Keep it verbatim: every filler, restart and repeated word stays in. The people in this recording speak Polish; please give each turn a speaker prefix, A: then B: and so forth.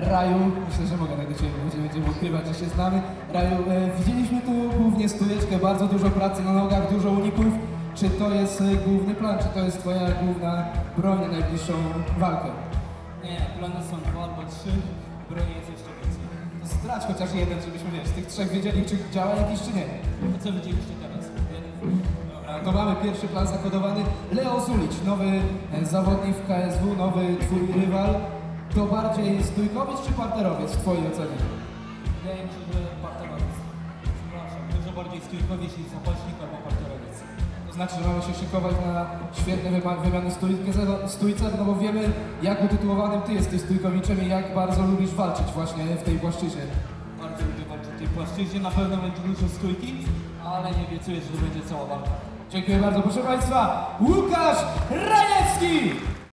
A: Raju, myślę, że mogę tak do Ciebie mówić, nie będziemy ukrywać, że się znamy. Raju, e, widzieliśmy tu głównie stójeczkę, bardzo dużo pracy na nogach, dużo uników. Czy to jest e, główny plan, czy to jest Twoja główna broń na najbliższą walkę?
B: Nie, plany są dwa albo trzy, broni jest jeszcze więcej.
A: To strać chociaż jeden, żebyśmy wiesz, z tych trzech wiedzieli, czy działa jakiś, czy nie.
B: To co widzieliście teraz?
A: Dobra, to mamy pierwszy plan zakodowany. Leo Zulić, nowy e, zawodnik w K S W, nowy Twój rywal. To bardziej stójkowiec czy parterowiec w Twojej ocenie?
B: Wydaje mi się, że parterowiec. Przepraszam, dużo bardziej stójkowiec niż zapaśnik albo parterowiec.
A: To znaczy, że mamy się szykować na świetne wyma- wymiany stójce, stójce, no bo wiemy, jak utytułowanym Ty jesteś stójkowiczem i jak bardzo lubisz walczyć właśnie w tej płaszczyźnie.
B: Bardzo lubię walczyć w tej płaszczyźnie, na pewno będzie dużo stójki, ale nie obiecuję, że to będzie cała walka.
A: Dziękuję bardzo, proszę Państwa, Łukasz Rajewski!